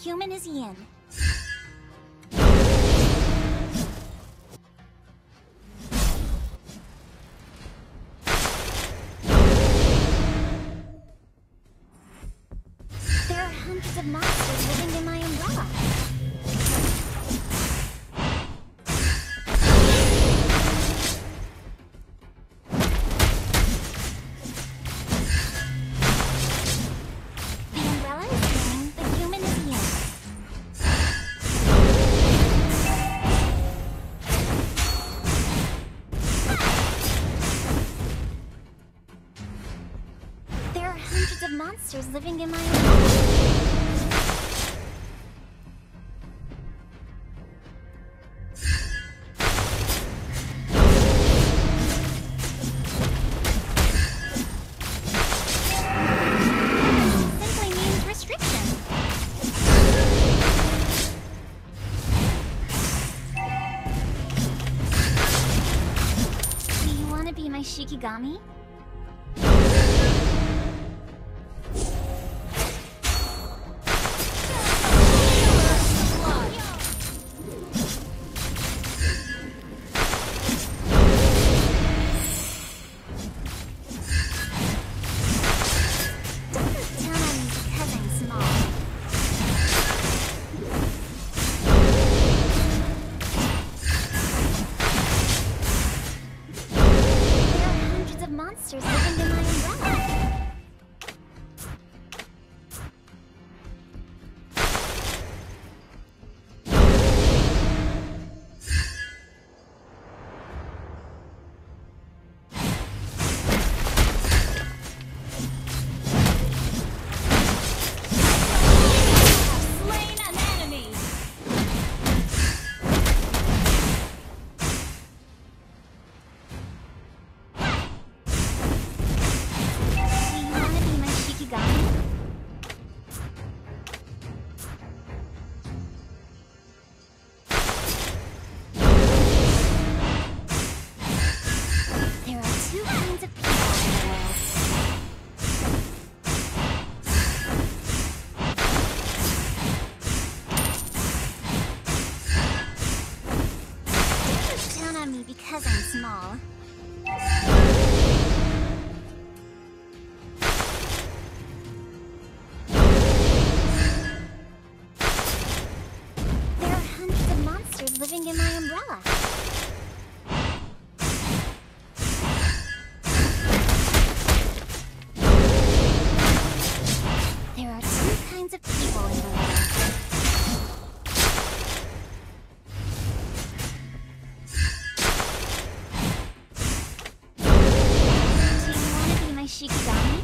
human is yin. There are hundreds of monsters living in my umbrella. The umbrella is yin, the human is yin. There are hundreds of monsters living in my umbrella. Simply means restriction. Do you want to be my Shikigami? Don't look down on me because I'm small. There are hundreds of monsters living in my umbrella. Slain an enemy. Do you want to be my Shikigami? There are two kinds of people in the world. Don't look down on me because I'm small. There are hundreds of monsters living in my umbrella. There are two kinds of people in the world. Do you want to be my Shikigami?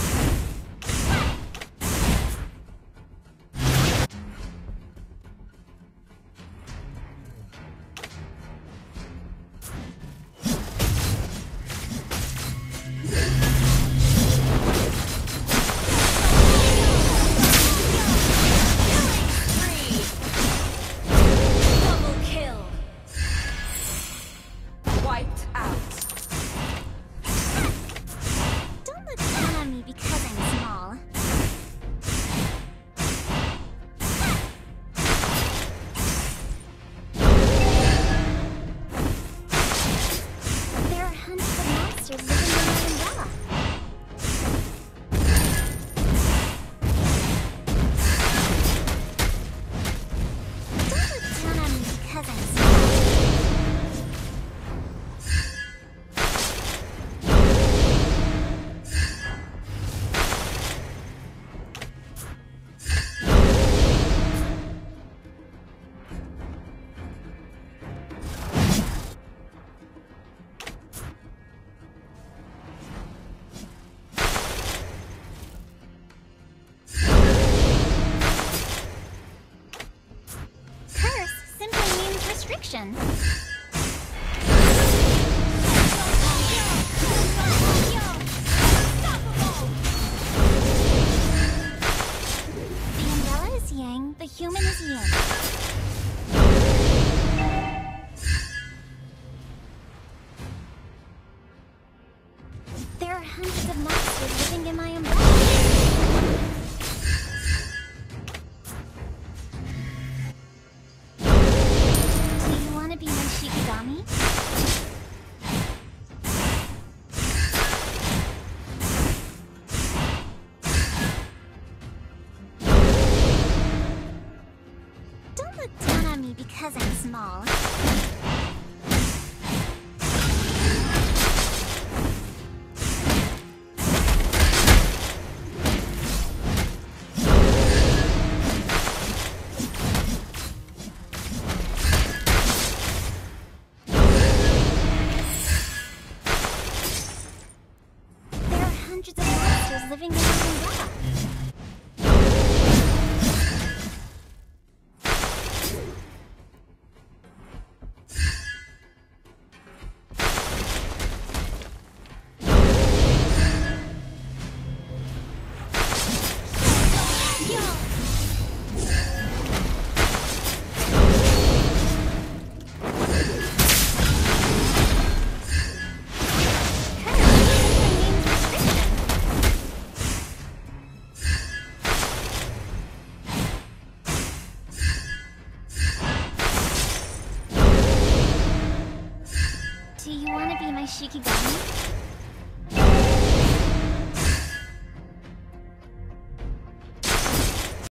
Double kill. Wiped out. Don't look down on me because I'm small. There are hundreds of monsters living in my umbrella. Don't look down on me because I'm small. Curse simply means restriction. The umbrella is yang, the human is yin. There are hundreds of monsters living in my umbrella. because I'm small. There are hundreds of monsters living in the rock. Do you want to be my Shikigami?